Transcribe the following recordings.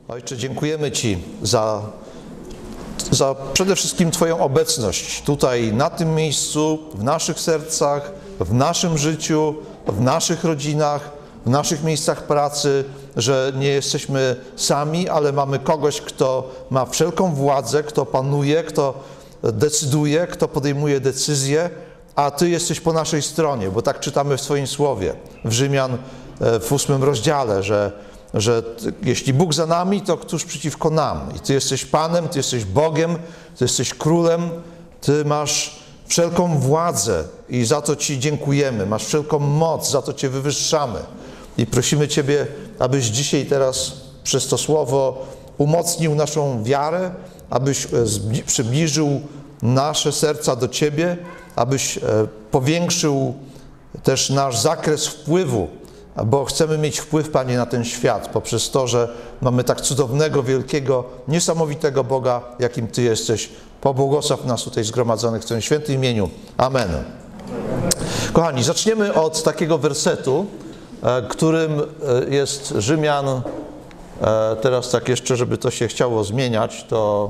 Ojcze, dziękujemy Ci za przede wszystkim Twoją obecność tutaj, na tym miejscu, w naszych sercach, w naszym życiu, w naszych rodzinach, w naszych miejscach pracy, że nie jesteśmy sami, ale mamy kogoś, kto ma wszelką władzę, kto panuje, kto decyduje, kto podejmuje decyzje, a Ty jesteś po naszej stronie, bo tak czytamy w Twoim Słowie, w Rzymian w 8 rozdziale, że jeśli Bóg za nami, to któż przeciwko nam? I Ty jesteś Panem, Ty jesteś Bogiem, Ty jesteś Królem, Ty masz wszelką władzę i za to Ci dziękujemy. Masz wszelką moc, za to Cię wywyższamy. I prosimy Ciebie, abyś dzisiaj teraz przez to słowo umocnił naszą wiarę, abyś przybliżył nasze serca do Ciebie, abyś powiększył też nasz zakres wpływu, bo chcemy mieć wpływ, Panie, na ten świat poprzez to, że mamy tak cudownego, wielkiego, niesamowitego Boga, jakim Ty jesteś. Pobłogosław nas tutaj zgromadzonych w Twoim świętym imieniu. Amen. Kochani, zaczniemy od takiego wersetu, którym jest Rzymian, teraz tak jeszcze, żeby to się chciało zmieniać, to...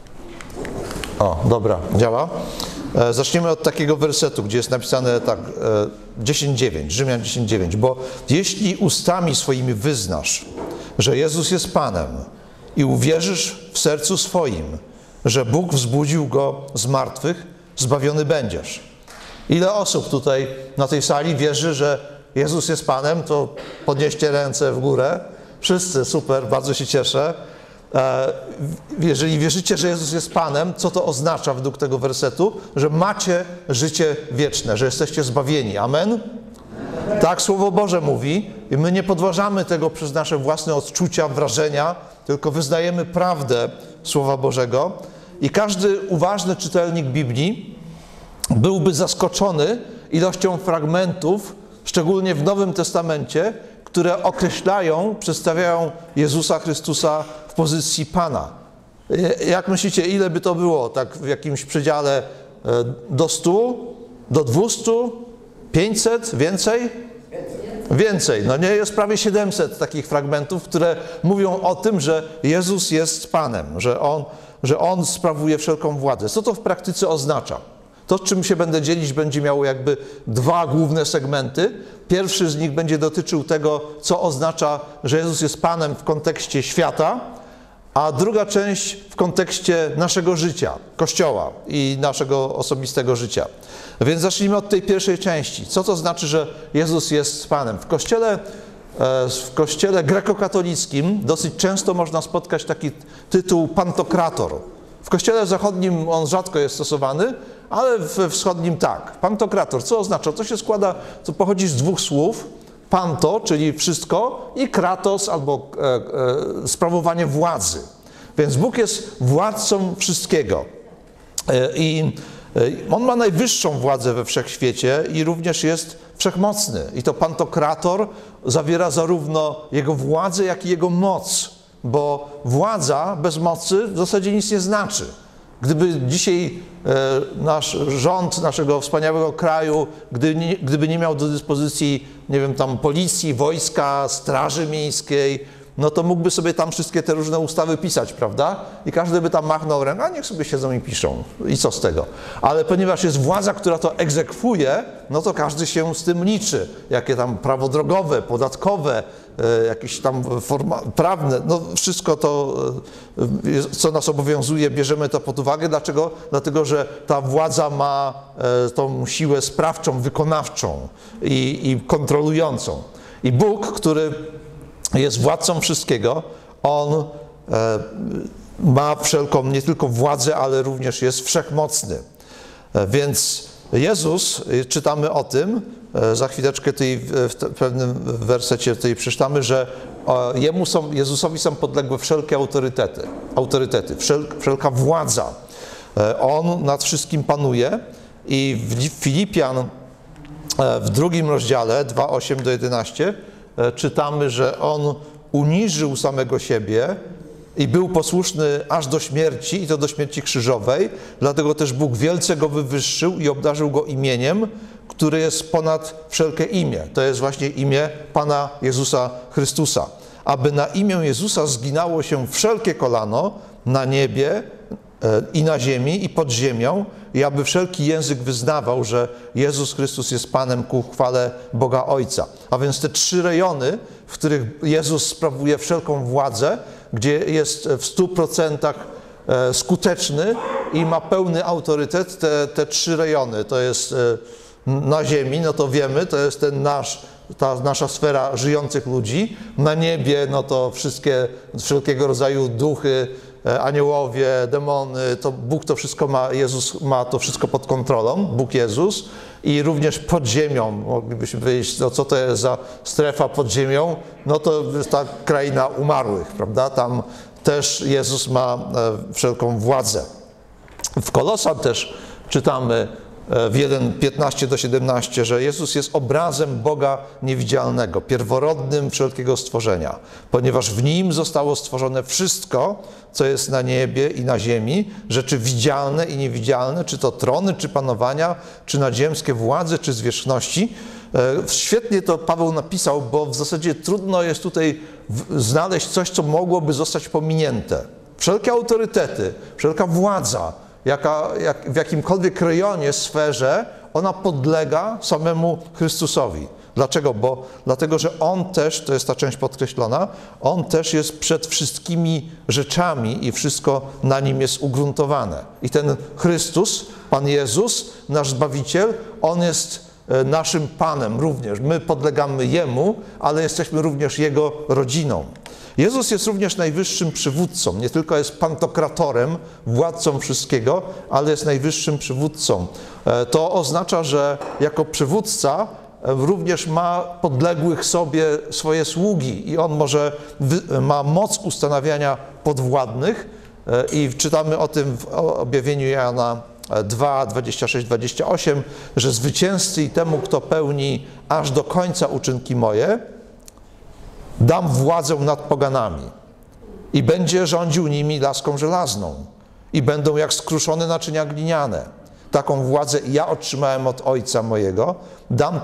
O, dobra, działa. Zaczniemy od takiego wersetu, gdzie jest napisane tak 10:9, Rzymian 10:9, bo jeśli ustami swoimi wyznasz, że Jezus jest Panem i uwierzysz w sercu swoim, że Bóg wzbudził Go z martwych, zbawiony będziesz. Ile osób tutaj na tej sali wierzy, że Jezus jest Panem, to podnieście ręce w górę. Wszyscy, super, bardzo się cieszę. Jeżeli wierzycie, że Jezus jest Panem, co to oznacza według tego wersetu? Że macie życie wieczne, że jesteście zbawieni. Amen? Tak Słowo Boże mówi i my nie podważamy tego przez nasze własne odczucia, wrażenia, tylko wyznajemy prawdę Słowa Bożego i każdy uważny czytelnik Biblii byłby zaskoczony ilością fragmentów, szczególnie w Nowym Testamencie, które określają, przedstawiają Jezusa Chrystusa w pozycji Pana. Jak myślicie, ile by to było? Tak w jakimś przedziale do 100, do 200, 500, więcej? Więcej. No nie, jest prawie 700 takich fragmentów, które mówią o tym, że Jezus jest Panem, że On sprawuje wszelką władzę. Co to w praktyce oznacza? To, czym się będę dzielić, będzie miało jakby dwa główne segmenty. Pierwszy z nich będzie dotyczył tego, co oznacza, że Jezus jest Panem w kontekście świata, a druga część w kontekście naszego życia, Kościoła i naszego osobistego życia. Więc zacznijmy od tej pierwszej części. Co to znaczy, że Jezus jest Panem? W kościele grekokatolickim dosyć często można spotkać taki tytuł pantokrator. W kościele zachodnim on rzadko jest stosowany, ale we wschodnim tak. Pantokrator, co oznacza? To pochodzi z dwóch słów. Panto, czyli wszystko, i kratos, albo sprawowanie władzy. Więc Bóg jest władcą wszystkiego. I On ma najwyższą władzę we wszechświecie i również jest wszechmocny. I to pantokrator zawiera zarówno Jego władzę, jak i Jego moc. Bo władza bez mocy w zasadzie nic nie znaczy. Gdyby dzisiaj nasz rząd naszego wspaniałego kraju, gdyby nie miał do dyspozycji, nie wiem, tam policji, wojska, straży miejskiej, no to mógłby sobie tam wszystkie te różne ustawy pisać, prawda? I każdy by tam machnął ręką, a niech sobie siedzą i piszą. I co z tego? Ale ponieważ jest władza, która to egzekwuje, no to każdy się z tym liczy. Jakie tam prawo drogowe, podatkowe, jakieś tam prawne, no wszystko to, co nas obowiązuje, bierzemy to pod uwagę. Dlaczego? Dlatego, że ta władza ma tą siłę sprawczą, wykonawczą i kontrolującą. I Bóg, który jest władcą wszystkiego, On ma wszelką nie tylko władzę, ale również jest wszechmocny. Więc Jezus, czytamy o tym, za chwileczkę w pewnym wersecie tutaj przeczytamy, że Jezusowi są podległe wszelkie autorytety, wszelka władza. On nad wszystkim panuje i w Filipian w 2 rozdziale, 2:8-11, czytamy, że On uniżył samego siebie i był posłuszny aż do śmierci, i to do śmierci krzyżowej. Dlatego też Bóg wielce Go wywyższył i obdarzył Go imieniem, które jest ponad wszelkie imię. To jest właśnie imię Pana Jezusa Chrystusa. aby na imię Jezusa zginało się wszelkie kolano na niebie i na ziemi i pod ziemią i aby wszelki język wyznawał, że Jezus Chrystus jest Panem ku chwale Boga Ojca. A więc te 3 rejony, w których Jezus sprawuje wszelką władzę, gdzie jest w 100% skuteczny i ma pełny autorytet, te 3 rejony, to jest na ziemi, no to wiemy, to jest ta nasza sfera żyjących ludzi. Na niebie, no to wszelkiego rodzaju duchy, aniołowie, demony, to Bóg to wszystko ma, Jezus ma to wszystko pod kontrolą, Bóg Jezus. I również pod ziemią, moglibyśmy powiedzieć, no co to jest za strefa pod ziemią, no to jest ta kraina umarłych, prawda? Tam też Jezus ma wszelką władzę. W Kolosan też czytamy w 1:15-17, że Jezus jest obrazem Boga niewidzialnego, pierworodnym wszelkiego stworzenia, ponieważ w Nim zostało stworzone wszystko, co jest na niebie i na ziemi, rzeczy widzialne i niewidzialne, czy to trony, czy panowania, czy nadziemskie władze, czy zwierzchności. Świetnie to Paweł napisał, bo w zasadzie trudno jest tutaj znaleźć coś, co mogłoby zostać pominięte. Wszelkie autorytety, wszelka władza, w jakimkolwiek rejonie, sferze, ona podlega samemu Chrystusowi. Dlaczego? Dlatego, że On też, to jest ta część podkreślona, On też jest przed wszystkimi rzeczami i wszystko na Nim jest ugruntowane. I ten Chrystus, Pan Jezus, nasz Zbawiciel, On jest naszym Panem również. My podlegamy Jemu, ale jesteśmy również Jego rodziną. Jezus jest również najwyższym przywódcą, nie tylko jest pantokratorem, władcą wszystkiego, ale jest najwyższym przywódcą. To oznacza, że jako przywódca również ma podległych sobie swoje sługi i on ma moc ustanawiania podwładnych i czytamy o tym w objawieniu Jana 2, 26, 28, że zwycięzcy i temu, kto pełni aż do końca uczynki moje, dam władzę nad poganami i będzie rządził nimi laską żelazną i będą jak skruszone naczynia gliniane. Taką władzę ja otrzymałem od Ojca mojego, dam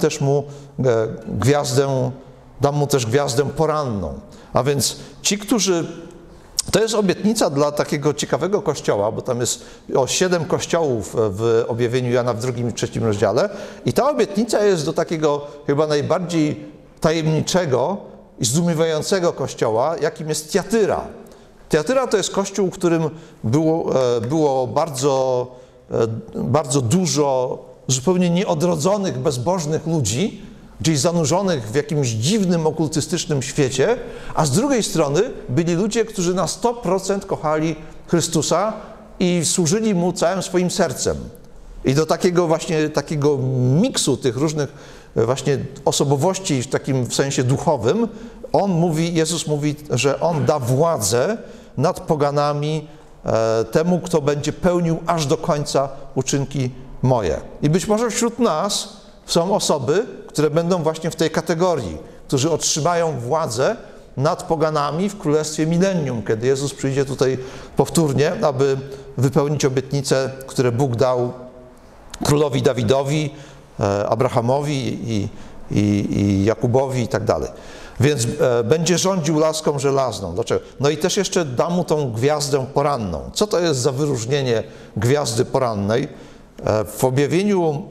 mu też gwiazdę poranną. A więc ci, którzy... To jest obietnica dla takiego ciekawego kościoła, bo tam jest 7 kościołów w objawieniu Jana w 2 i 3 rozdziale i ta obietnica jest do takiego chyba najbardziej tajemniczego i zdumiewającego kościoła, jakim jest Tiatyra. Tiatyra to jest kościół, w którym było bardzo dużo zupełnie nieodrodzonych, bezbożnych ludzi, gdzieś zanurzonych w jakimś dziwnym, okultystycznym świecie, a z drugiej strony byli ludzie, którzy na 100% kochali Chrystusa i służyli Mu całym swoim sercem. I do takiego miksu tych różnych właśnie osobowości w takim sensie duchowym, Jezus mówi, że On da władzę nad poganami temu, kto będzie pełnił aż do końca uczynki moje. I być może wśród nas są osoby, które będą właśnie w tej kategorii, którzy otrzymają władzę nad poganami w Królestwie Milenium, kiedy Jezus przyjdzie tutaj powtórnie, aby wypełnić obietnice, które Bóg dał królowi Dawidowi, Abrahamowi i Jakubowi i tak dalej. Więc będzie rządził laską żelazną. Dlaczego? No i też jeszcze da mu tą gwiazdę poranną. Co to jest za wyróżnienie gwiazdy porannej? W objawieniu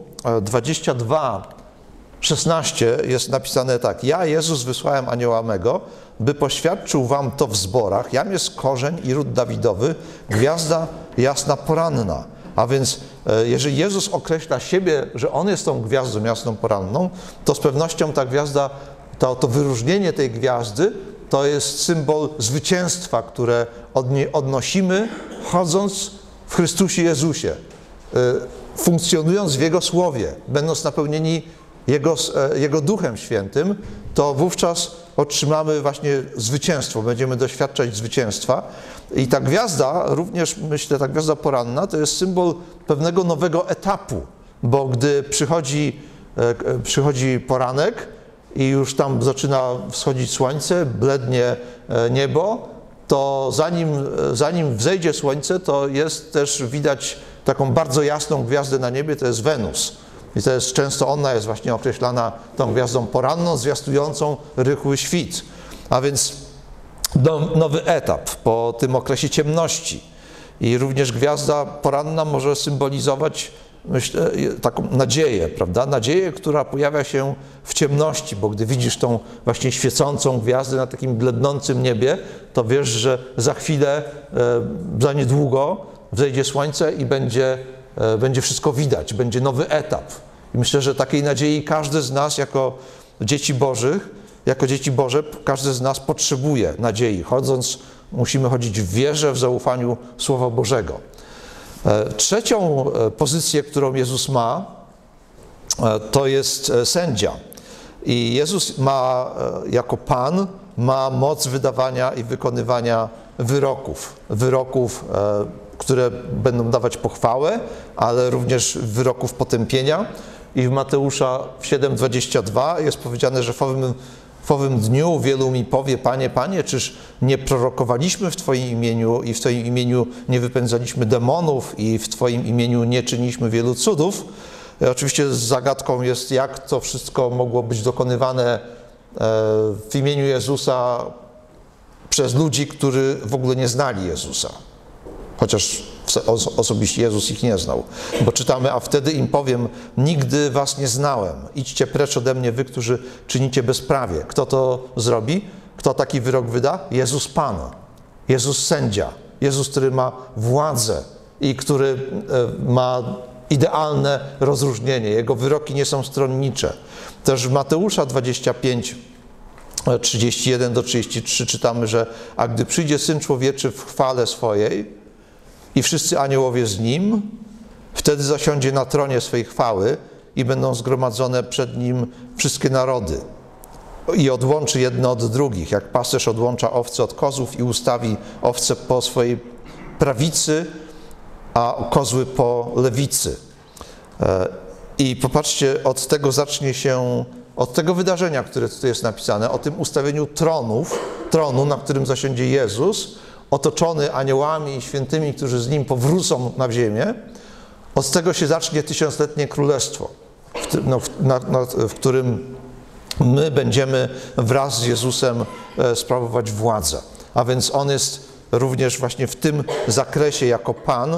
22:16 jest napisane tak. Ja, Jezus, wysłałem anioła mego, by poświadczył wam to w zborach. Jam jest korzeń i ród Dawidowy, gwiazda jasna poranna. A więc jeżeli Jezus określa siebie, że On jest tą gwiazdą jasną poranną, to z pewnością ta gwiazda, to wyróżnienie tej gwiazdy, to jest symbol zwycięstwa, które od niej odnosimy, chodząc w Chrystusie Jezusie, funkcjonując w Jego Słowie, będąc napełnieni Jego Duchem Świętym, to wówczas otrzymamy właśnie zwycięstwo, będziemy doświadczać zwycięstwa. I ta gwiazda, również myślę, ta gwiazda poranna, to jest symbol pewnego nowego etapu, bo gdy przychodzi poranek i już tam zaczyna wschodzić słońce, blednie niebo, to zanim wzejdzie słońce, to jest też widać taką bardzo jasną gwiazdę na niebie, to jest Wenus. I to jest często ona jest właśnie określana tą gwiazdą poranną, zwiastującą rychły świt. A więc nowy etap po tym okresie ciemności. I również gwiazda poranna może symbolizować, myślę, taką nadzieję, prawda? Nadzieję, która pojawia się w ciemności, bo gdy widzisz tą właśnie świecącą gwiazdę na takim blednącym niebie, to wiesz, że za chwilę, za niedługo wzejdzie słońce i będzie wszystko widać, będzie nowy etap. I myślę, że takiej nadziei każdy z nas jako dzieci Boże, każdy z nas potrzebuje nadziei. Chodząc, musimy chodzić w wierze, w zaufaniu Słowa Bożego. Trzecią pozycję, którą Jezus ma, to jest sędzia. I Jezus ma, jako Pan, ma moc wydawania i wykonywania wyroków, które będą dawać pochwałę, ale również wyroków potępienia. I w Mateusza 7:22 jest powiedziane, że w owym dniu wielu mi powie: Panie, Panie, czyż nie prorokowaliśmy w Twoim imieniu i w Twoim imieniu nie wypędzaliśmy demonów i w Twoim imieniu nie czyniliśmy wielu cudów? Oczywiście zagadką jest, jak to wszystko mogło być dokonywane w imieniu Jezusa przez ludzi, którzy w ogóle nie znali Jezusa. Chociaż osobiście Jezus ich nie znał. Bo czytamy: a wtedy im powiem: nigdy was nie znałem. Idźcie precz ode mnie, wy, którzy czynicie bezprawie. Kto to zrobi? Kto taki wyrok wyda? Jezus Pan. Jezus sędzia. Jezus, który ma władzę i który ma idealne rozróżnienie. Jego wyroki nie są stronnicze. Też w Mateusza 25, 31-33 czytamy, że a gdy przyjdzie Syn Człowieczy w chwale swojej i wszyscy aniołowie z Nim, wtedy zasiądzie na tronie swej chwały i będą zgromadzone przed Nim wszystkie narody. I odłączy jedno od drugich, jak pasterz odłącza owce od kozłów i ustawi owce po swojej prawicy, a kozły po lewicy. I popatrzcie, od tego zacznie się, od tego wydarzenia, które tutaj jest napisane, o tym ustawieniu tronu, na którym zasiądzie Jezus, otoczony aniołami i świętymi, którzy z Nim powrócą na ziemię, od tego się zacznie tysiącletnie królestwo, w którym my będziemy wraz z Jezusem sprawować władzę. A więc On jest również właśnie w tym zakresie jako Pan.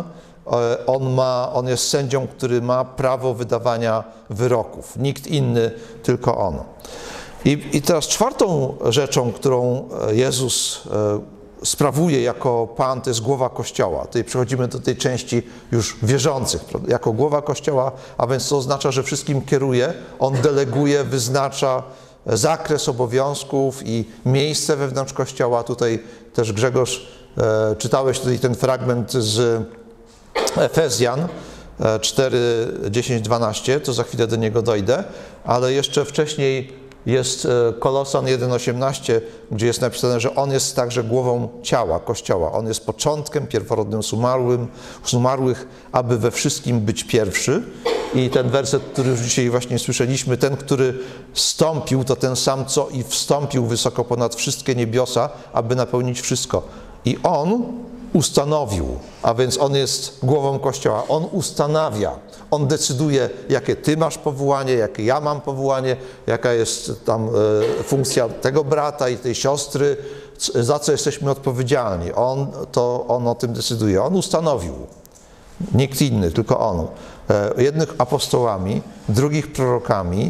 On jest sędzią, który ma prawo wydawania wyroków. Nikt inny, tylko On. I teraz czwartą rzeczą, którą Jezus sprawuje jako Pan, to jest głowa Kościoła. Tutaj przechodzimy do tej części już wierzących. Jako głowa Kościoła, a więc to oznacza, że wszystkim kieruje, On deleguje, wyznacza zakres obowiązków i miejsce wewnątrz Kościoła. Tutaj też Grzegorz, czytałeś tutaj ten fragment z Efezjan 4, 10, 12, to za chwilę do niego dojdę, ale jeszcze wcześniej jest Kolosan 1,18, gdzie jest napisane, że On jest także głową ciała, Kościoła. On jest początkiem, pierworodnym z umarłych, aby we wszystkim być pierwszy. I ten werset, który już dzisiaj właśnie słyszeliśmy, ten, który zstąpił, to ten sam, co i wstąpił wysoko ponad wszystkie niebiosa, aby napełnić wszystko. I On ustanowił, a więc On jest głową Kościoła. On ustanawia, On decyduje, jakie Ty masz powołanie, jakie ja mam powołanie, jaka jest tam funkcja tego brata i tej siostry, za co jesteśmy odpowiedzialni. On o tym decyduje. On ustanowił. Nikt inny, tylko On. Jednych apostołami, drugich prorokami,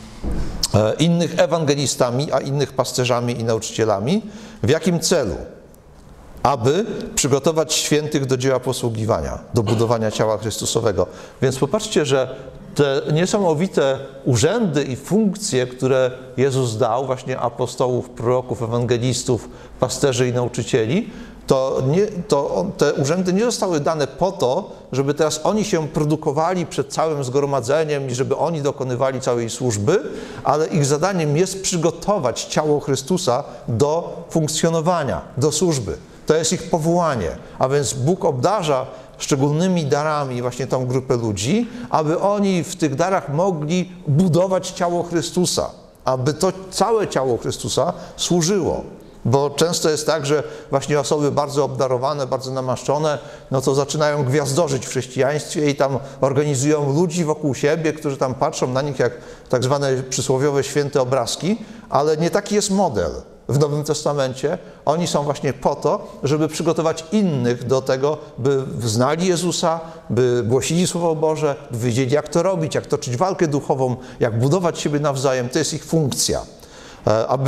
innych ewangelistami, a innych pasterzami i nauczycielami. W jakim celu? Aby przygotować świętych do dzieła posługiwania, do budowania ciała Chrystusowego. Więc popatrzcie, że te niesamowite urzędy i funkcje, które Jezus dał, właśnie apostołów, proroków, ewangelistów, pasterzy i nauczycieli, te urzędy nie zostały dane po to, żeby teraz oni się produkowali przed całym zgromadzeniem i żeby oni dokonywali całej służby, ale ich zadaniem jest przygotować ciało Chrystusa do funkcjonowania, do służby. To jest ich powołanie, a więc Bóg obdarza szczególnymi darami właśnie tą grupę ludzi, aby oni w tych darach mogli budować ciało Chrystusa, aby to całe ciało Chrystusa służyło. Bo często jest tak, że właśnie osoby bardzo obdarowane, bardzo namaszczone, no to zaczynają gwiazdorzyć w chrześcijaństwie i tam organizują ludzi wokół siebie, którzy tam patrzą na nich jak tak zwane przysłowiowe święte obrazki, ale nie taki jest model. w Nowym Testamencie, oni są właśnie po to, żeby przygotować innych do tego, by znali Jezusa, by głosili Słowo Boże, by wiedzieli, jak to robić, jak toczyć walkę duchową, jak budować siebie nawzajem. To jest ich funkcja. Aby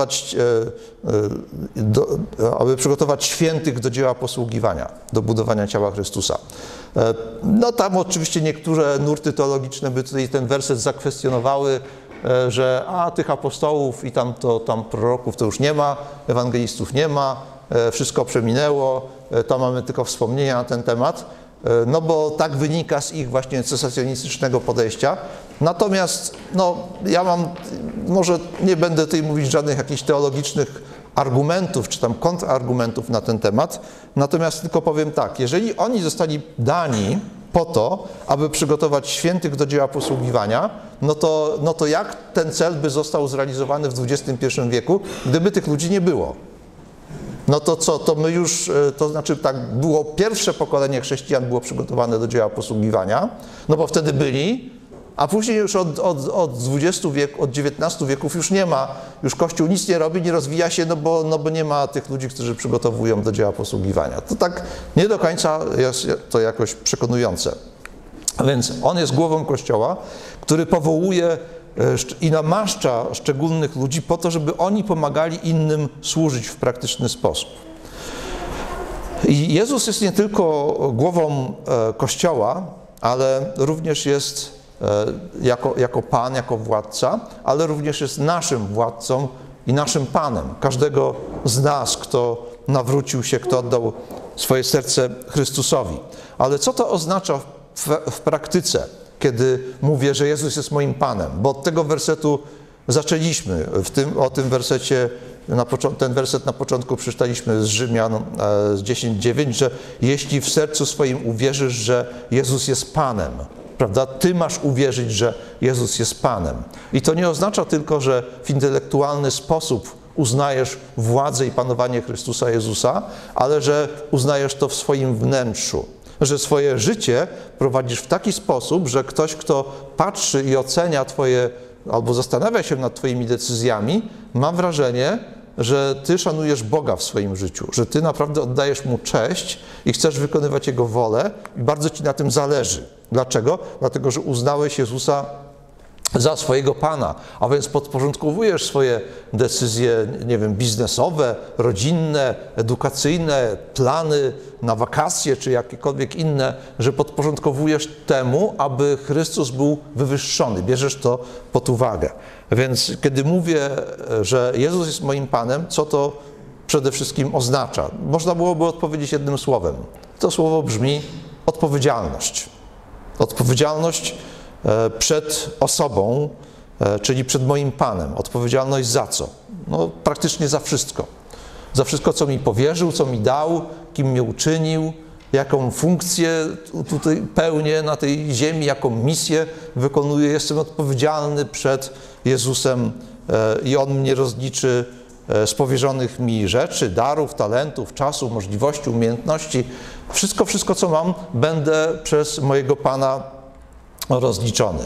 przygotować świętych do dzieła posługiwania, do budowania ciała Chrystusa. No tam oczywiście niektóre nurty teologiczne by tutaj ten werset zakwestionowały, że tych apostołów i tam proroków to już nie ma, ewangelistów nie ma, wszystko przeminęło, tam mamy tylko wspomnienia na ten temat, no bo tak wynika z ich właśnie cesacjonistycznego podejścia. Natomiast ja może nie będę tutaj mówić żadnych jakichś teologicznych argumentów, czy tam kontrargumentów na ten temat, natomiast tylko powiem tak, jeżeli oni zostali dani po to, aby przygotować świętych do dzieła posługiwania, no to jak ten cel by został zrealizowany w XXI wieku, gdyby tych ludzi nie było? No to co, to my już, to znaczy tak, było pierwsze pokolenie chrześcijan było przygotowane do dzieła posługiwania, no bo wtedy byli, a później już od XX wieku, od XIX wieków już nie ma, już Kościół nic nie robi, nie rozwija się, no bo nie ma tych ludzi, którzy przygotowują do dzieła posługiwania. To tak nie do końca jest to jakoś przekonujące. A więc on jest głową Kościoła, który powołuje i namaszcza szczególnych ludzi po to, żeby oni pomagali innym służyć w praktyczny sposób. I Jezus jest nie tylko głową Kościoła, ale również jest jako Pan, jako władca, ale również jest naszym władcą i naszym Panem. Każdego z nas, kto nawrócił się, kto oddał swoje serce Chrystusowi. Ale co to oznacza w praktyce, kiedy mówię, że Jezus jest moim Panem? Bo od tego wersetu zaczęliśmy. O tym wersecie, ten werset na początku przeczytaliśmy z Rzymian 10:9, że jeśli w sercu swoim uwierzysz, że Jezus jest Panem, prawda? Ty masz uwierzyć, że Jezus jest Panem. I to nie oznacza tylko, że w intelektualny sposób uznajesz władzę i panowanie Chrystusa Jezusa, ale że uznajesz to w swoim wnętrzu. Że swoje życie prowadzisz w taki sposób, że ktoś, kto patrzy i ocenia twoje, albo zastanawia się nad twoimi decyzjami, ma wrażenie, że ty szanujesz Boga w swoim życiu, że ty naprawdę oddajesz Mu cześć i chcesz wykonywać Jego wolę i bardzo ci na tym zależy. Dlaczego? Dlatego, że uznałeś Jezusa za swojego Pana, a więc podporządkowujesz swoje decyzje, nie wiem, biznesowe, rodzinne, edukacyjne, plany na wakacje czy jakiekolwiek inne, że podporządkowujesz temu, aby Chrystus był wywyższony. Bierzesz to pod uwagę. Więc kiedy mówię, że Jezus jest moim Panem, co to przede wszystkim oznacza? Można byłoby odpowiedzieć jednym słowem. To słowo brzmi odpowiedzialność. Odpowiedzialność przed osobą, czyli przed moim Panem. Odpowiedzialność za co? No, praktycznie za wszystko. Za wszystko, co mi powierzył, co mi dał, kim mnie uczynił, jaką funkcję tutaj pełnię na tej ziemi, jaką misję wykonuję. Jestem odpowiedzialny przed Jezusem i On mnie rozliczy z powierzonych mi rzeczy, darów, talentów, czasu, możliwości, umiejętności. Wszystko, co mam, będę przez mojego Pana rozliczony.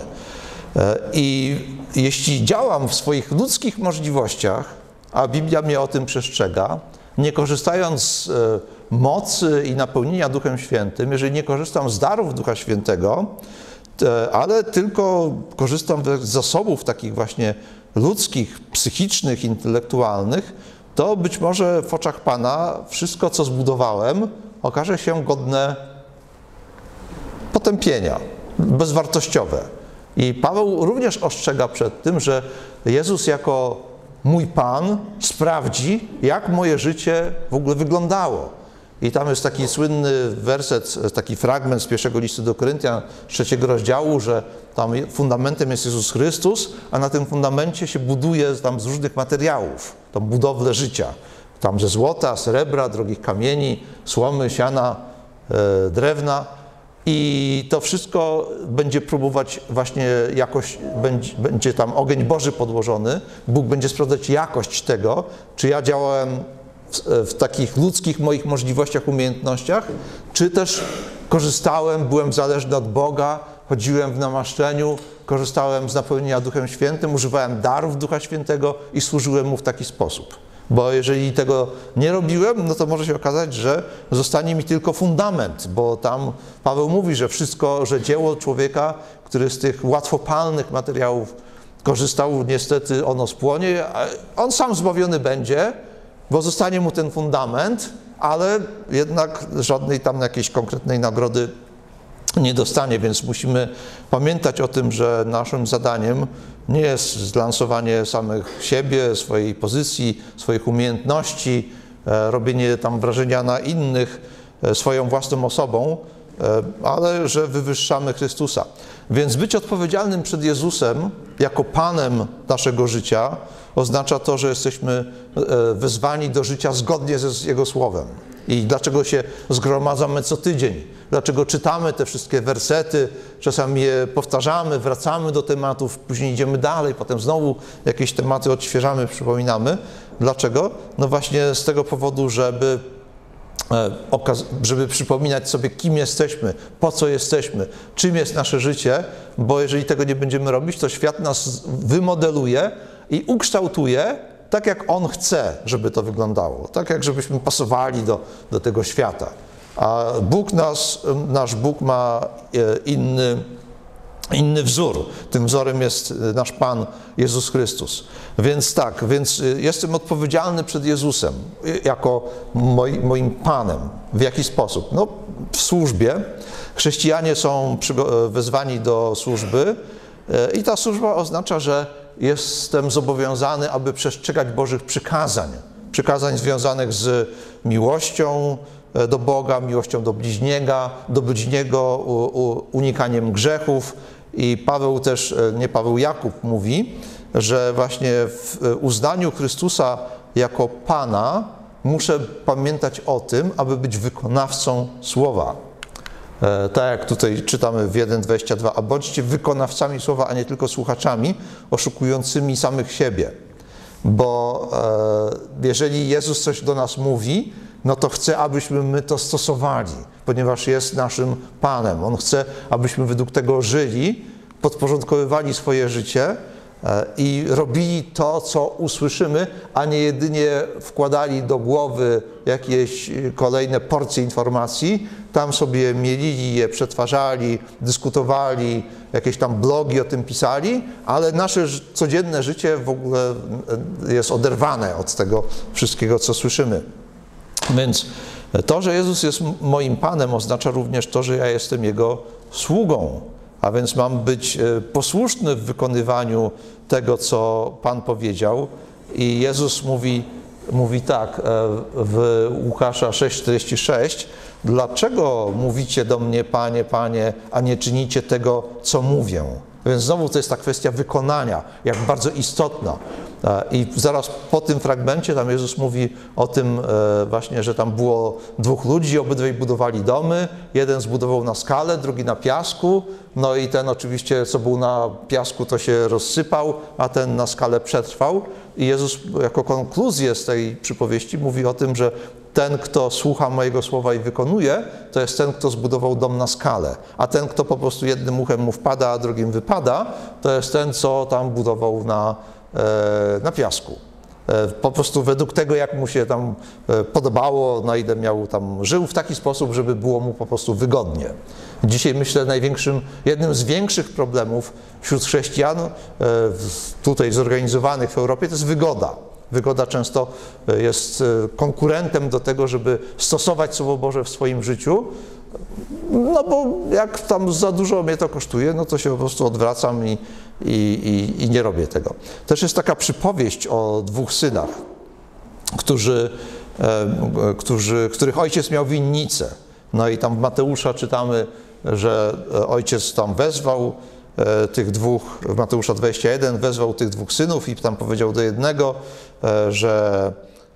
I jeśli działam w swoich ludzkich możliwościach, a Biblia mnie o tym przestrzega, nie korzystając z mocy i napełnienia Duchem Świętym, jeżeli nie korzystam z darów Ducha Świętego, ale tylko korzystam z zasobów takich właśnie ludzkich, psychicznych, intelektualnych, to być może w oczach Pana wszystko, co zbudowałem, okaże się godne potępienia, bezwartościowe. I Paweł również ostrzega przed tym, że Jezus jako mój Pan sprawdzi, jak moje życie w ogóle wyglądało. I tam jest taki słynny werset, taki fragment z pierwszego listu do Koryntian, 3 rozdziału, że tam fundamentem jest Jezus Chrystus, a na tym fundamencie się buduje tam z różnych materiałów, tam budowlę życia. Tam ze złota, srebra, drogich kamieni, słomy, siana, drewna. I to wszystko będzie próbować właśnie jakoś, będzie tam ogień Boży podłożony. Bóg będzie sprawdzać jakość tego, czy ja działałem w takich ludzkich moich możliwościach, umiejętnościach, czy też korzystałem, byłem zależny od Boga, chodziłem w namaszczeniu, korzystałem z napełnienia Duchem Świętym, używałem darów Ducha Świętego i służyłem Mu w taki sposób. Bo jeżeli tego nie robiłem, no to może się okazać, że zostanie mi tylko fundament, bo tam Paweł mówi, że wszystko, że dzieło człowieka, który z tych łatwopalnych materiałów korzystał, niestety ono spłonie, a on sam zbawiony będzie, bo zostanie mu ten fundament, ale jednak żadnej tam jakiejś konkretnej nagrody nie dostanie, więc musimy pamiętać o tym, że naszym zadaniem nie jest zlansowanie samych siebie, swojej pozycji, swoich umiejętności, robienie tam wrażenia na innych swoją własną osobą, ale że wywyższamy Chrystusa. Więc być odpowiedzialnym przed Jezusem jako Panem naszego życia oznacza to, że jesteśmy wezwani do życia zgodnie z Jego Słowem. I dlaczego się zgromadzamy co tydzień? Dlaczego czytamy te wszystkie wersety, czasami je powtarzamy, wracamy do tematów, później idziemy dalej, potem znowu jakieś tematy odświeżamy, przypominamy. Dlaczego? No właśnie z tego powodu, żeby przypominać sobie, kim jesteśmy, po co jesteśmy, czym jest nasze życie, bo jeżeli tego nie będziemy robić, to świat nas wymodeluje i ukształtuje tak, jak on chce, żeby to wyglądało, tak jak żebyśmy pasowali do tego świata. A nasz Bóg ma inny wzór. Tym wzorem jest nasz Pan Jezus Chrystus. Więc tak, jestem odpowiedzialny przed Jezusem jako moim Panem. W jaki sposób? No, w służbie. Chrześcijanie są wezwani do służby i ta służba oznacza, że jestem zobowiązany, aby przestrzegać Bożych przykazań związanych z miłością do Boga, miłością do bliźniego, unikaniem grzechów. I Jakub mówi, że właśnie w uznaniu Chrystusa jako Pana muszę pamiętać o tym, aby być wykonawcą Słowa. Tak jak tutaj czytamy w 1:22, a bądźcie wykonawcami Słowa, a nie tylko słuchaczami, oszukującymi samych siebie. Bo jeżeli Jezus coś do nas mówi, no to chce, abyśmy my to stosowali, ponieważ jest naszym Panem. On chce, abyśmy według tego żyli, podporządkowywali swoje życie i robili to, co usłyszymy, a nie jedynie wkładali do głowy jakieś kolejne porcje informacji, tam sobie mielili je, przetwarzali, dyskutowali, jakieś tam blogi o tym pisali, ale nasze codzienne życie w ogóle jest oderwane od tego wszystkiego, co słyszymy. Więc to, że Jezus jest moim Panem, oznacza również to, że ja jestem Jego sługą. A więc mam być posłuszny w wykonywaniu tego, co Pan powiedział. I Jezus mówi tak w Łukasza 6:46: dlaczego mówicie do mnie, Panie, Panie, a nie czynicie tego, co mówię? Więc znowu to jest ta kwestia wykonania, jak bardzo istotna. I zaraz po tym fragmencie tam Jezus mówi o tym właśnie, że tam było dwóch ludzi, obydwaj budowali domy, jeden zbudował na skale, drugi na piasku, no i ten oczywiście, co był na piasku, to się rozsypał, a ten na skale przetrwał. I Jezus jako konkluzję z tej przypowieści mówi o tym, że ten, kto słucha mojego słowa i wykonuje, to jest ten, kto zbudował dom na skale. A ten, kto po prostu jednym uchem mu wpada, a drugim wypada, to jest ten, co tam budował na piasku. Po prostu według tego, jak mu się tam podobało, na ile żył w taki sposób, żeby było mu po prostu wygodnie. Dzisiaj myślę, jednym z większych problemów wśród chrześcijan, tutaj zorganizowanych w Europie, to jest wygoda. Wygoda często jest konkurentem do tego, żeby stosować Słowo Boże w swoim życiu, no bo jak tam za dużo mnie to kosztuje, no to się po prostu odwracam i nie robię tego. Też jest taka przypowieść o dwóch synach, których ojciec miał winnicę. No i tam w Mateusza czytamy, że ojciec tam wezwał tych dwóch, w Mateusza 21, wezwał tych dwóch synów i tam powiedział do jednego, że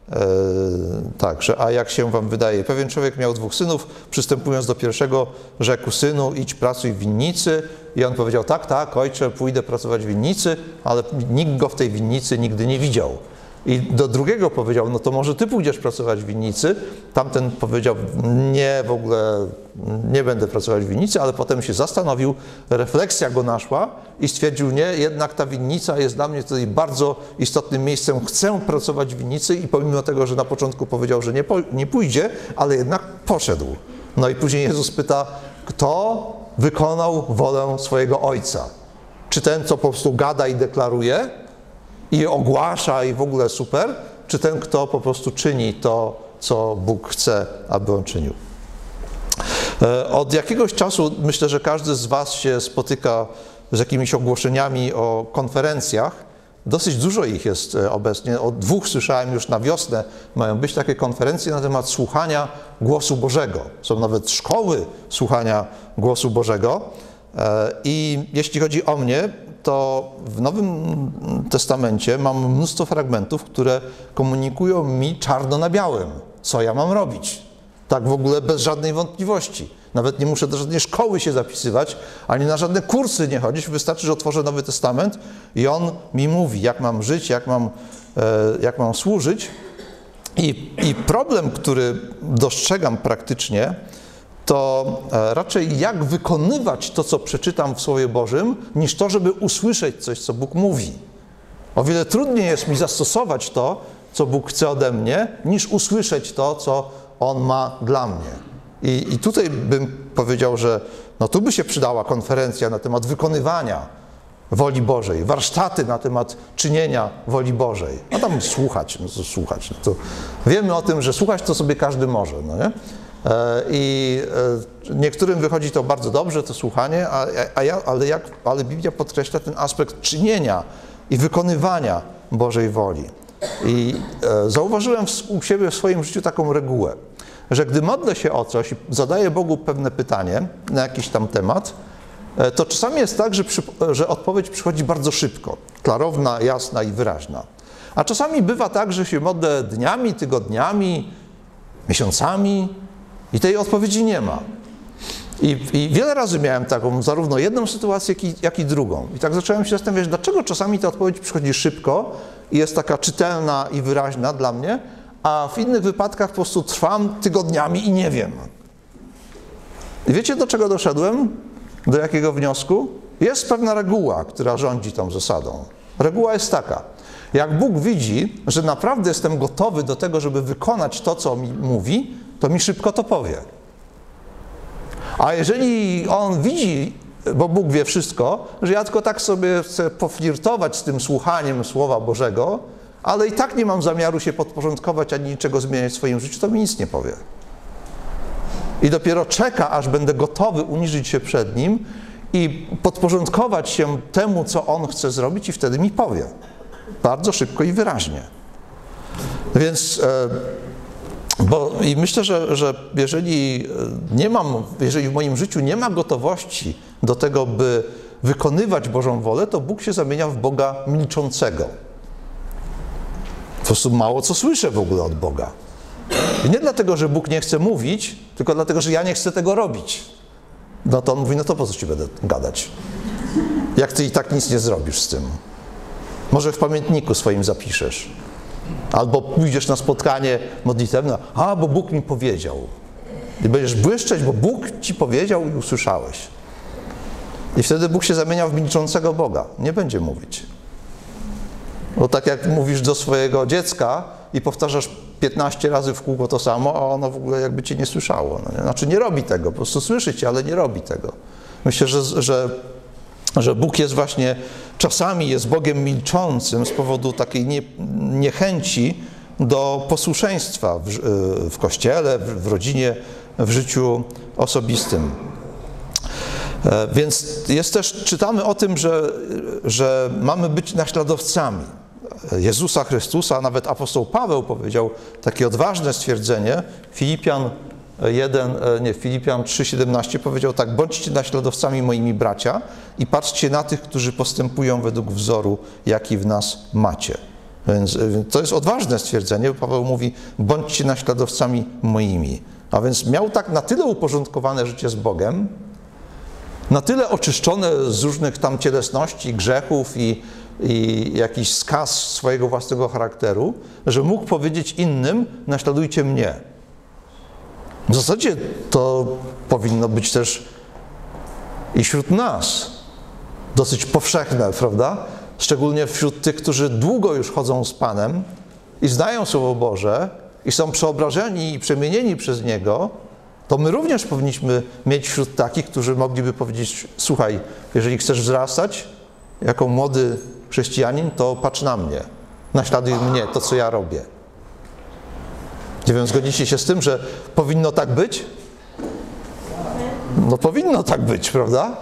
a jak się wam wydaje? Pewien człowiek miał dwóch synów, przystępując do pierwszego, rzekł: synu, idź pracuj w winnicy. I on powiedział: tak, ojcze, pójdę pracować w winnicy, ale nikt go w tej winnicy nigdy nie widział. I do drugiego powiedział, no to może ty pójdziesz pracować w winnicy. Tamten powiedział, nie, w ogóle nie będę pracować w winnicy, ale potem się zastanowił, refleksja go naszła i stwierdził, nie, jednak ta winnica jest dla mnie tutaj bardzo istotnym miejscem, chcę pracować w winnicy i pomimo tego, że na początku powiedział, że nie pójdzie, ale jednak poszedł. No i później Jezus pyta, kto wykonał wolę swojego Ojca? Czy ten, co po prostu gada i deklaruje i ogłasza i w ogóle super, czy ten, kto po prostu czyni to, co Bóg chce, aby on czynił? Od jakiegoś czasu myślę, że każdy z was się spotyka z jakimiś ogłoszeniami o konferencjach. Dosyć dużo ich jest obecnie. Od 2 słyszałem już na wiosnę, mają być takie konferencje na temat słuchania głosu Bożego. Są nawet szkoły słuchania głosu Bożego. I jeśli chodzi o mnie, to w Nowym Testamencie mam mnóstwo fragmentów, które komunikują mi czarno na białym, co ja mam robić. Tak w ogóle bez żadnej wątpliwości. Nawet nie muszę do żadnej szkoły się zapisywać, ani na żadne kursy nie chodzić. Wystarczy, że otworzę Nowy Testament i on mi mówi, jak mam żyć, jak mam służyć. I problem, który dostrzegam praktycznie, to raczej jak wykonywać to, co przeczytam w Słowie Bożym, niż to, żeby usłyszeć coś, co Bóg mówi. O wiele trudniej jest mi zastosować to, co Bóg chce ode mnie, niż usłyszeć to, co On ma dla mnie. I tutaj bym powiedział, że no tu by się przydała konferencja na temat wykonywania woli Bożej, warsztaty na temat czynienia woli Bożej. A tam słuchać, no to słuchać. No to wiemy o tym, że słuchać to sobie każdy może, no nie? I niektórym wychodzi to bardzo dobrze, to słuchanie, ale Biblia podkreśla ten aspekt czynienia i wykonywania Bożej woli. I zauważyłem u siebie w swoim życiu taką regułę, że gdy modlę się o coś i zadaję Bogu pewne pytanie na jakiś tam temat, to czasami jest tak, że odpowiedź przychodzi bardzo szybko, klarowna, jasna i wyraźna. A czasami bywa tak, że się modlę dniami, tygodniami, miesiącami i tej odpowiedzi nie ma. I wiele razy miałem taką, zarówno jedną sytuację, jak i drugą. I tak zacząłem się zastanawiać, dlaczego czasami ta odpowiedź przychodzi szybko i jest taka czytelna i wyraźna dla mnie, a w innych wypadkach po prostu trwam tygodniami i nie wiem. I wiecie, do czego doszedłem? Do jakiego wniosku? Jest pewna reguła, która rządzi tą zasadą. Reguła jest taka. Jak Bóg widzi, że naprawdę jestem gotowy do tego, żeby wykonać to, co mi mówi, to mi szybko to powie. A jeżeli On widzi, bo Bóg wie wszystko, że ja tylko tak sobie chcę poflirtować z tym słuchaniem Słowa Bożego, ale i tak nie mam zamiaru się podporządkować ani niczego zmieniać w swoim życiu, to mi nic nie powie. I dopiero czeka, aż będę gotowy uniżyć się przed Nim i podporządkować się temu, co On chce zrobić, i wtedy mi powie. Bardzo szybko i wyraźnie. Więc i myślę, że jeżeli w moim życiu nie ma gotowości do tego, by wykonywać Bożą wolę, to Bóg się zamienia w Boga milczącego. Po prostu mało co słyszę w ogóle od Boga. I nie dlatego, że Bóg nie chce mówić, tylko dlatego, że ja nie chcę tego robić. No to on mówi, no to po co ci będę gadać? Jak ty i tak nic nie zrobisz z tym. Może w pamiętniku swoim zapiszesz. Albo pójdziesz na spotkanie modlitewne, bo Bóg mi powiedział. I będziesz błyszczeć, bo Bóg ci powiedział i usłyszałeś. I wtedy Bóg się zamienia w milczącego Boga. Nie będzie mówić. Bo tak jak mówisz do swojego dziecka i powtarzasz 15 razy w kółko to samo, a ono w ogóle jakby cię nie słyszało. No nie? Znaczy nie robi tego, po prostu słyszy cię, ale nie robi tego. Myślę, że Bóg jest właśnie, czasami jest Bogiem milczącym z powodu takiej niechęci do posłuszeństwa w Kościele, w rodzinie, w życiu osobistym. Więc jest też, czytamy o tym, że mamy być naśladowcami Jezusa Chrystusa. Nawet apostoł Paweł powiedział takie odważne stwierdzenie, Filipian 3,17 powiedział tak: bądźcie naśladowcami moimi bracia i patrzcie na tych, którzy postępują według wzoru, jaki w nas macie. Więc to jest odważne stwierdzenie. Paweł mówi, bądźcie naśladowcami moimi. A więc miał tak na tyle uporządkowane życie z Bogiem, na tyle oczyszczone z różnych tam cielesności, grzechów i i jakiś skaz swojego własnego charakteru, że mógł powiedzieć innym: naśladujcie mnie. W zasadzie to powinno być też i wśród nas dosyć powszechne, prawda? Szczególnie wśród tych, którzy długo już chodzą z Panem i znają Słowo Boże i są przeobrażeni i przemienieni przez Niego, to my również powinniśmy mieć wśród takich, którzy mogliby powiedzieć: słuchaj, jeżeli chcesz wzrastać jako młody chrześcijanin, to patrz na mnie, naśladuj mnie, to co ja robię. Nie wiem, zgodzicie się z tym, że powinno tak być? No powinno tak być, prawda?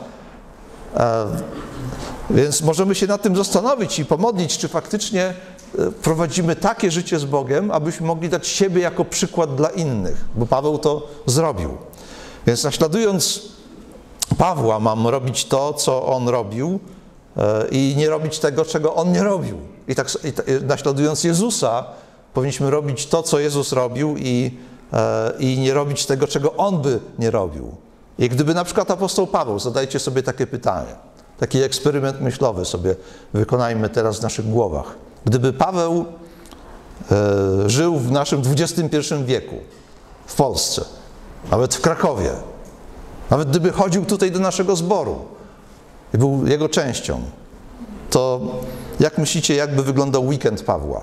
Więc możemy się nad tym zastanowić i pomodlić, czy faktycznie prowadzimy takie życie z Bogiem, abyśmy mogli dać siebie jako przykład dla innych, bo Paweł to zrobił. Więc naśladując Pawła, mam robić to, co on robił, i nie robić tego, czego on nie robił. Naśladując Jezusa, powinniśmy robić to, co Jezus robił, i nie robić tego, czego on by nie robił. I gdyby na przykład apostoł Paweł, zadajcie sobie takie pytanie, taki eksperyment myślowy sobie wykonajmy teraz w naszych głowach. Gdyby Paweł żył w naszym XXI wieku, w Polsce, nawet w Krakowie, nawet gdyby chodził tutaj do naszego zboru i był jego częścią, to jak myślicie, jakby wyglądał weekend Pawła?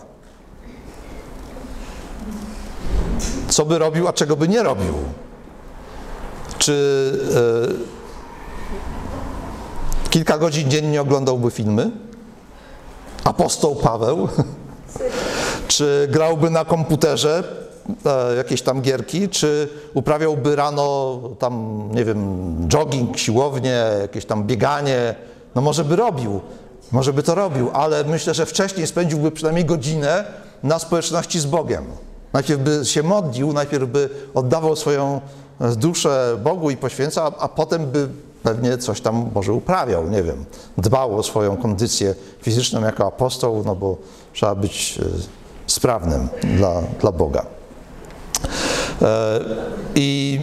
Co by robił, a czego by nie robił? Czy kilka godzin dziennie oglądałby filmy? Apostoł Paweł? Czy grałby na komputerze jakieś tam gierki? Czy uprawiałby rano tam, nie wiem, jogging, siłownię, jakieś tam bieganie? No może by robił, może by to robił, ale myślę, że wcześniej spędziłby przynajmniej godzinę na społeczności z Bogiem. Najpierw by się modlił, najpierw by oddawał swoją duszę Bogu i poświęcał, a potem by pewnie coś tam może uprawiał, nie wiem, dbał o swoją kondycję fizyczną jako apostoł, no bo trzeba być sprawnym dla Boga. I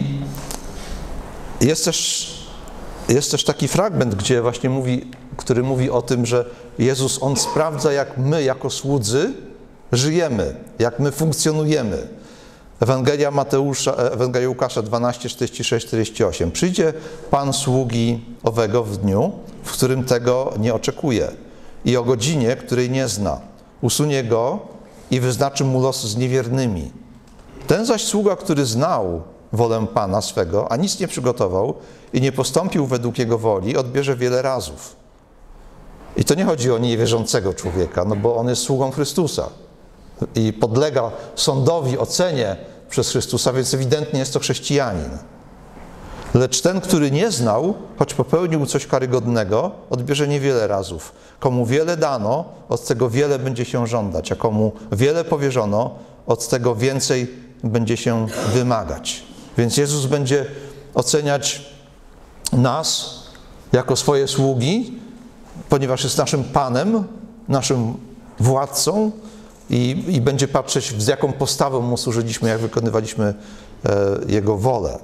jest też taki fragment, gdzie właśnie który mówi o tym, że Jezus, On sprawdza, jak my jako słudzy żyjemy, jak my funkcjonujemy. Ewangelia Łukasza 12, 46, 48. Przyjdzie Pan sługi owego w dniu, w którym tego nie oczekuje, i o godzinie, której nie zna. Usunie go i wyznaczy mu los z niewiernymi. Ten zaś sługa, który znał wolę Pana swego, a nic nie przygotował i nie postąpił według jego woli, odbierze wiele razów. I to nie chodzi o niewierzącego człowieka, no bo on jest sługą Chrystusa i podlega sądowi, ocenie przez Chrystusa, więc ewidentnie jest to chrześcijanin. Lecz ten, który nie znał, choć popełnił coś karygodnego, odbierze niewiele razów. Komu wiele dano, od tego wiele będzie się żądać, a komu wiele powierzono, od tego więcej będzie się wymagać. Więc Jezus będzie oceniać nas jako swoje sługi, ponieważ jest naszym Panem, naszym władcą, i będzie patrzeć, z jaką postawą mu służyliśmy, jak wykonywaliśmy Jego wolę.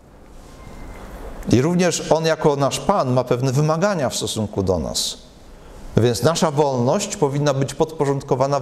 I również On jako nasz Pan ma pewne wymagania w stosunku do nas. Więc nasza wolność powinna być podporządkowana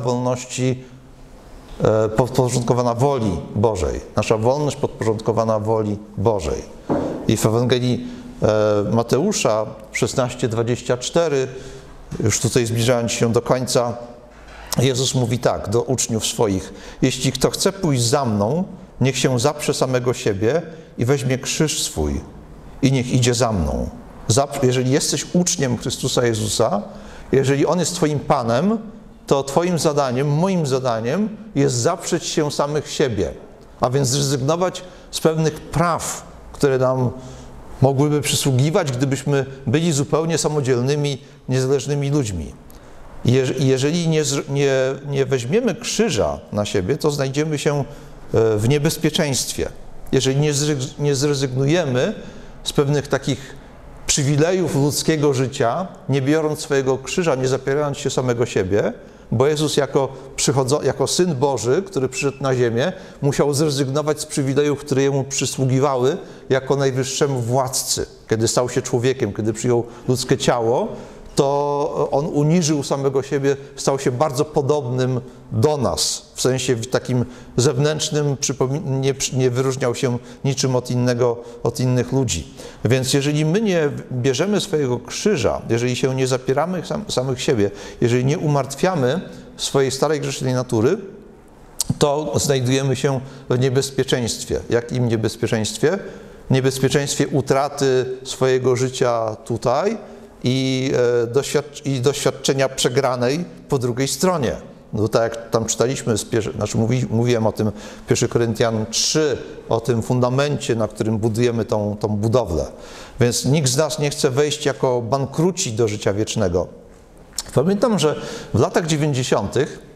woli Bożej. Nasza wolność podporządkowana woli Bożej. I w Ewangelii Mateusza 16:24, już tutaj zbliżając się do końca, Jezus mówi tak do uczniów swoich: jeśli kto chce pójść za mną, niech się zaprze samego siebie i weźmie krzyż swój i niech idzie za mną. Jeżeli jesteś uczniem Chrystusa Jezusa, jeżeli On jest twoim Panem, to twoim zadaniem, moim zadaniem jest zaprzeć się samych siebie, a więc zrezygnować z pewnych praw, które nam mogłyby przysługiwać, gdybyśmy byli zupełnie samodzielnymi, niezależnymi ludźmi. I jeżeli nie weźmiemy krzyża na siebie, to znajdziemy się w niebezpieczeństwie. Jeżeli nie zrezygnujemy z pewnych takich przywilejów ludzkiego życia, nie biorąc swojego krzyża, nie zapierając się samego siebie, bo Jezus jako Syn Boży, który przyszedł na ziemię, musiał zrezygnować z przywilejów, które Jemu przysługiwały jako najwyższemu władcy. Kiedy stał się człowiekiem, kiedy przyjął ludzkie ciało, to on uniżył samego siebie, stał się bardzo podobnym do nas, w sensie takim zewnętrznym, nie wyróżniał się niczym od innych ludzi. Więc jeżeli my nie bierzemy swojego krzyża, jeżeli się nie zapieramy samych siebie, jeżeli nie umartwiamy swojej starej grzesznej natury, to znajdujemy się w niebezpieczeństwie. Jakim niebezpieczeństwie? Niebezpieczeństwie utraty swojego życia tutaj i doświadczenia przegranej po drugiej stronie. No tak jak tam czytaliśmy, mówiłem o tym 1 Koryntian 3, o tym fundamencie, na którym budujemy tą budowlę. Więc nikt z nas nie chce wejść jako bankruci do życia wiecznego. Pamiętam, że w latach 90.,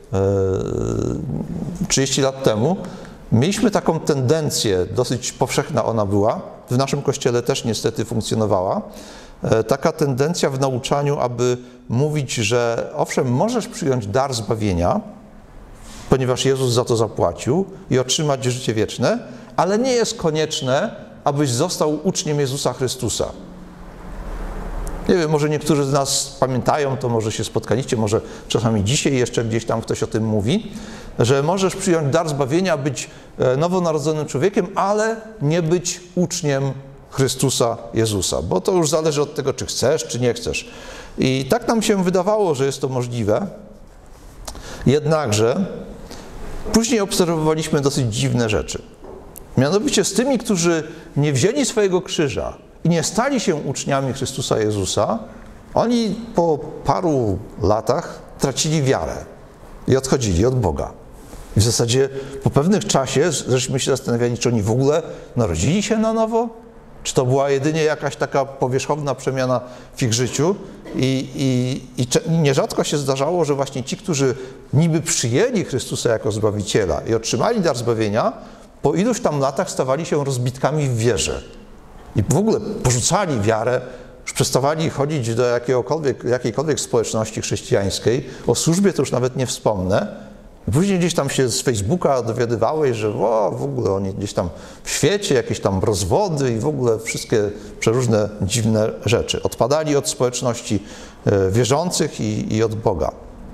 30 lat temu, mieliśmy taką tendencję, dosyć powszechna ona była, w naszym kościele też niestety funkcjonowała, taka tendencja w nauczaniu, aby mówić, że owszem, możesz przyjąć dar zbawienia, ponieważ Jezus za to zapłacił i otrzymać życie wieczne, ale nie jest konieczne, abyś został uczniem Jezusa Chrystusa. Nie wiem, może niektórzy z nas pamiętają, to może się spotkaliście, może czasami dzisiaj jeszcze gdzieś tam ktoś o tym mówi, że możesz przyjąć dar zbawienia, być nowonarodzonym człowiekiem, ale nie być uczniem Chrystusa Jezusa, bo to już zależy od tego, czy chcesz, czy nie chcesz. I tak nam się wydawało, że jest to możliwe, jednakże później obserwowaliśmy dosyć dziwne rzeczy. Mianowicie z tymi, którzy nie wzięli swojego krzyża i nie stali się uczniami Chrystusa Jezusa, oni po paru latach tracili wiarę i odchodzili od Boga. I w zasadzie po pewnym czasie żeśmy się zastanawiali, czy oni w ogóle narodzili się na nowo, czy to była jedynie jakaś taka powierzchowna przemiana w ich życiu. I nierzadko się zdarzało, że właśnie ci, którzy niby przyjęli Chrystusa jako Zbawiciela i otrzymali dar zbawienia, po iluś tam latach stawali się rozbitkami w wierze. I w ogóle porzucali wiarę, już przestawali chodzić do jakiejkolwiek społeczności chrześcijańskiej. O służbie to już nawet nie wspomnę. Później gdzieś tam się z Facebooka dowiadywałeś, że w ogóle oni gdzieś tam w świecie, jakieś tam rozwody i w ogóle wszystkie przeróżne dziwne rzeczy. Odpadali od społeczności wierzących i od Boga.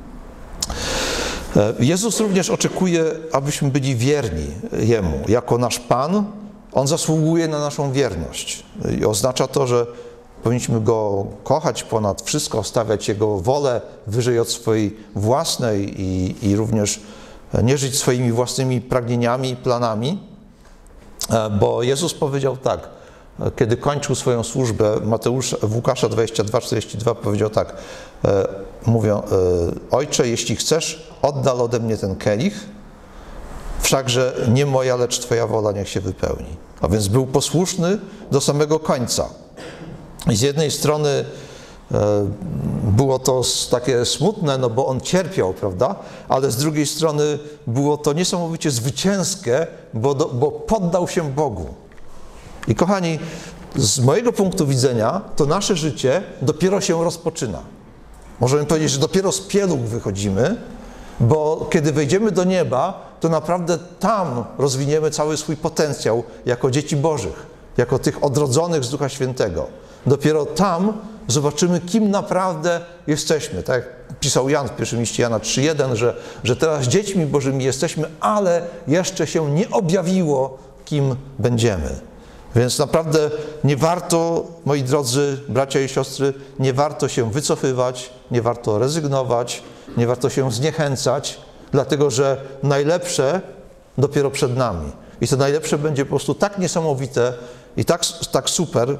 Jezus również oczekuje, abyśmy byli wierni Jemu. Jako nasz Pan, On zasługuje na naszą wierność. I oznacza to, że powinniśmy Go kochać ponad wszystko, stawiać Jego wolę wyżej od swojej własnej i również nie żyć swoimi własnymi pragnieniami i planami, bo Jezus powiedział tak, kiedy kończył swoją służbę, w Łukasza 22:42 powiedział tak, mówią, Ojcze, jeśli chcesz, oddal ode mnie ten kielich, wszakże nie moja, lecz Twoja wola niech się wypełni. A więc był posłuszny do samego końca. I z jednej strony było to takie smutne, no bo on cierpiał, prawda? Ale z drugiej strony było to niesamowicie zwycięskie, bo poddał się Bogu. I kochani, z mojego punktu widzenia to nasze życie dopiero się rozpoczyna. Możemy powiedzieć, że dopiero z pieluch wychodzimy, bo kiedy wejdziemy do nieba, to naprawdę tam rozwiniemy cały swój potencjał jako dzieci Bożych, jako tych odrodzonych z Ducha Świętego. Dopiero tam zobaczymy, kim naprawdę jesteśmy. Tak jak pisał Jan w pierwszym liście Jana 3:1, że teraz dziećmi Bożymi jesteśmy, ale jeszcze się nie objawiło, kim będziemy. Więc naprawdę nie warto, moi drodzy bracia i siostry, nie warto się wycofywać, nie warto rezygnować, nie warto się zniechęcać, dlatego że najlepsze dopiero przed nami. I to najlepsze będzie po prostu tak niesamowite i tak super,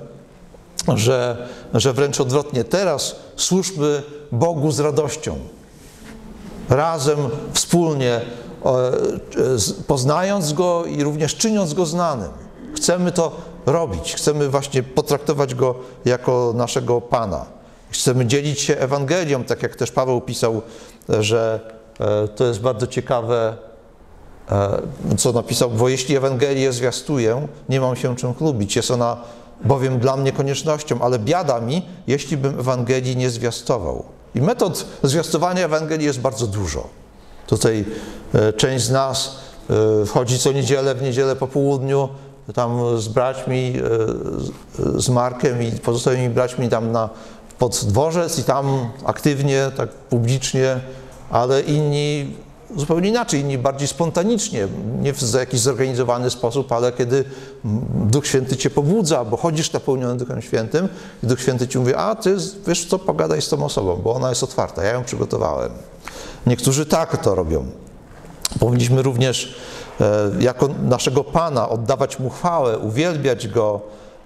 że wręcz odwrotnie. Teraz służmy Bogu z radością. Razem, wspólnie, poznając Go i również czyniąc Go znanym. Chcemy to robić. Chcemy właśnie potraktować Go jako naszego Pana. Chcemy dzielić się Ewangelią, tak jak też Paweł pisał, że to jest bardzo ciekawe, co napisał, bo jeśli Ewangelię zwiastuję, nie mam się czym chlubić. Jest ona bowiem dla mnie koniecznością, ale biada mi, jeśli bym Ewangelii nie zwiastował. I metod zwiastowania Ewangelii jest bardzo dużo. Tutaj część z nas chodzi co niedzielę, w niedzielę po południu, tam z braćmi, z Markiem i pozostałymi braćmi tam pod dworzec i tam aktywnie, tak publicznie, ale inni zupełnie inaczej, inni bardziej spontanicznie, nie w jakiś zorganizowany sposób, ale kiedy Duch Święty cię pobudza, bo chodzisz napełniony Duchem Świętym i Duch Święty ci mówi, a ty wiesz co, pogadaj z tą osobą, bo ona jest otwarta, ja ją przygotowałem. Niektórzy tak to robią. Powinniśmy również jako naszego Pana oddawać Mu chwałę, uwielbiać Go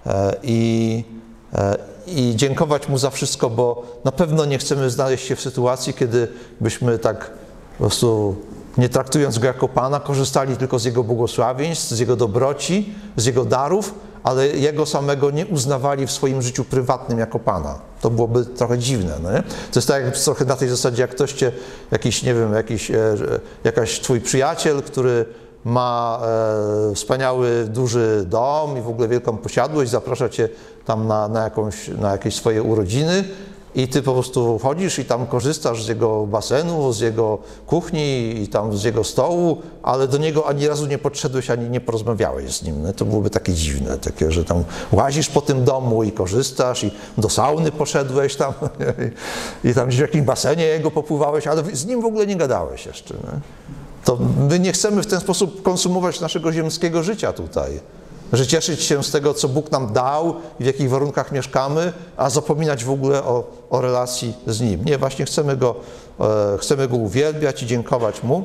i dziękować Mu za wszystko, bo na pewno nie chcemy znaleźć się w sytuacji, kiedy byśmy tak po prostu, nie traktując Go jako Pana, korzystali tylko z Jego błogosławieństw, z Jego dobroci, z Jego darów, ale Jego samego nie uznawali w swoim życiu prywatnym jako Pana. To byłoby trochę dziwne. No nie? To jest tak jak trochę na tej zasadzie, jak ktoś cię, jakiś, nie wiem, jakaś twój przyjaciel, który ma wspaniały, duży dom i w ogóle wielką posiadłość, zaprasza cię tam na jakieś swoje urodziny i ty po prostu chodzisz i tam korzystasz z jego basenu, z jego kuchni i tam z jego stołu, ale do niego ani razu nie podszedłeś, ani nie porozmawiałeś z nim. No, to byłoby takie dziwne, takie, że tam łazisz po tym domu i korzystasz i do sauny poszedłeś tam i tam gdzieś w jakimś basenie jego popływałeś, ale z nim w ogóle nie gadałeś jeszcze. Nie? To my nie chcemy w ten sposób konsumować naszego ziemskiego życia tutaj. Że cieszyć się z tego, co Bóg nam dał i w jakich warunkach mieszkamy, a zapominać w ogóle o relacji z Nim. Nie, właśnie chcemy Go uwielbiać i dziękować Mu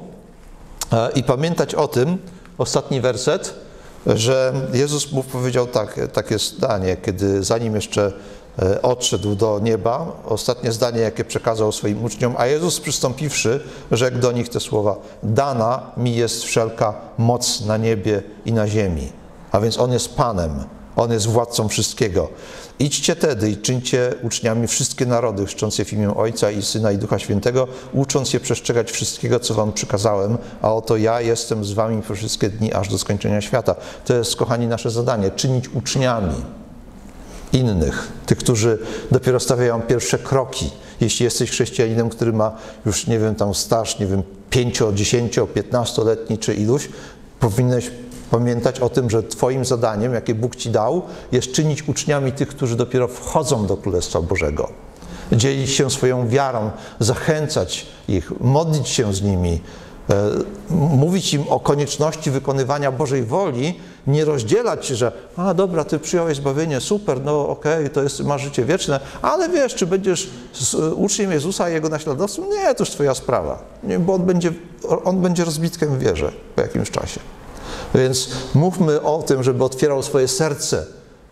i pamiętać o tym, ostatni werset, że Jezus mu powiedział takie zdanie, kiedy zanim jeszcze odszedł do nieba, ostatnie zdanie, jakie przekazał swoim uczniom, a Jezus przystąpiwszy, rzekł do nich te słowa: dana mi jest wszelka moc na niebie i na ziemi. A więc On jest Panem, On jest władcą wszystkiego. Idźcie tedy i czyńcie uczniami wszystkie narody, chrzcząc je w imię Ojca i Syna i Ducha Świętego, ucząc je przestrzegać wszystkiego, co wam przykazałem, a oto ja jestem z wami przez wszystkie dni, aż do skończenia świata. To jest, kochani, nasze zadanie, czynić uczniami innych, tych, którzy dopiero stawiają pierwsze kroki. Jeśli jesteś chrześcijaninem, który ma już, nie wiem, tam staż, nie wiem, 5, 10, 15-letni czy iluś, powinieneś pamiętać o tym, że twoim zadaniem, jakie Bóg ci dał, jest czynić uczniami tych, którzy dopiero wchodzą do Królestwa Bożego. Dzielić się swoją wiarą, zachęcać ich, modlić się z nimi, mówić im o konieczności wykonywania Bożej woli, nie rozdzielać się, że a dobra, ty przyjąłeś zbawienie, super, no okej, to jest, masz życie wieczne, ale wiesz, czy będziesz uczniem Jezusa i Jego naśladowcą? Nie, to już twoja sprawa, nie, bo on będzie rozbitkiem w wierze po jakimś czasie. Więc mówmy o tym, żeby otwierał swoje serce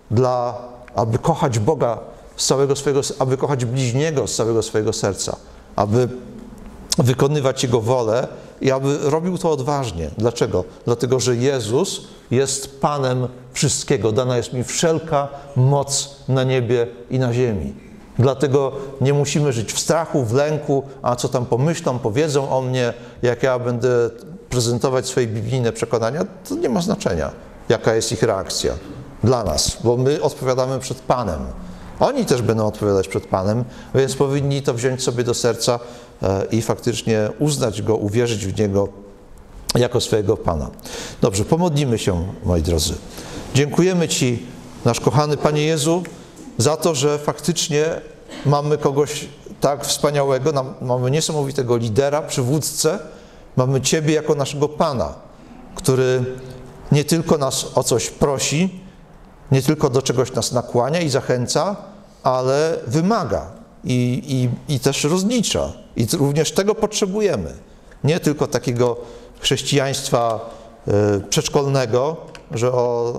aby kochać Boga z całego swojego, aby kochać bliźniego z całego swojego serca, aby wykonywać Jego wolę i aby robił to odważnie. Dlaczego? Dlatego, że Jezus jest Panem wszystkiego. Dana jest mi wszelka moc na niebie i na ziemi. Dlatego nie musimy żyć w strachu, w lęku, a co tam pomyślą, powiedzą o mnie, jak ja będę prezentować swoje biblijne przekonania, to nie ma znaczenia, jaka jest ich reakcja dla nas, bo my odpowiadamy przed Panem. Oni też będą odpowiadać przed Panem, więc powinni to wziąć sobie do serca i faktycznie uznać Go, uwierzyć w Niego jako swojego Pana. Dobrze, pomodlimy się, moi drodzy. Dziękujemy Ci, nasz kochany Panie Jezu, za to, że faktycznie mamy kogoś tak wspaniałego, mamy niesamowitego lidera, przywódcę, mamy Ciebie jako naszego Pana, który nie tylko nas o coś prosi, nie tylko do czegoś nas nakłania i zachęca, ale wymaga i też rozlicza. I również tego potrzebujemy. Nie tylko takiego chrześcijaństwa przedszkolnego, że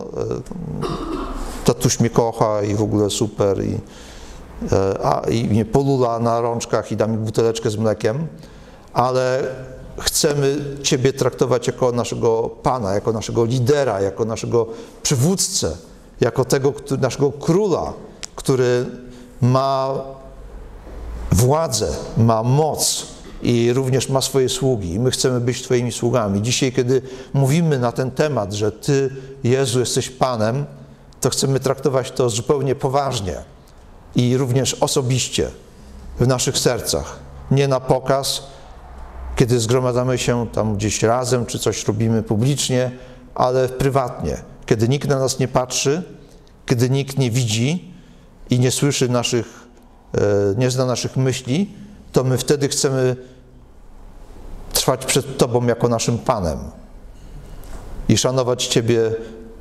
tatuś mnie kocha i w ogóle super i mnie polula na rączkach i da mi buteleczkę z mlekiem, ale chcemy Ciebie traktować jako naszego Pana, jako naszego lidera, jako naszego przywódcę, jako naszego króla, który ma władzę, ma moc i również ma swoje sługi. I my chcemy być Twoimi sługami. Dzisiaj, kiedy mówimy na ten temat, że Ty, Jezu, jesteś Panem, to chcemy traktować to zupełnie poważnie i również osobiście w naszych sercach. Nie na pokaz, kiedy zgromadzamy się tam gdzieś razem, czy coś robimy publicznie, ale prywatnie. Kiedy nikt na nas nie patrzy, kiedy nikt nie widzi i nie słyszy naszych nie zna naszych myśli, to my wtedy chcemy trwać przed Tobą jako naszym Panem i szanować Ciebie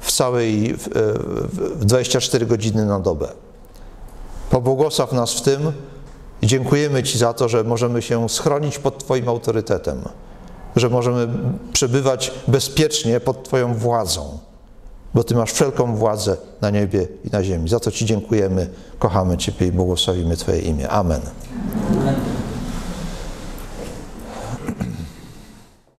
w 24 godziny na dobę. Pobłogosław nas w tym i dziękujemy Ci za to, że możemy się schronić pod Twoim autorytetem, że możemy przebywać bezpiecznie pod Twoją władzą, bo Ty masz wszelką władzę na niebie i na ziemi. Za to Ci dziękujemy, kochamy Ciebie i błogosławimy Twoje imię. Amen.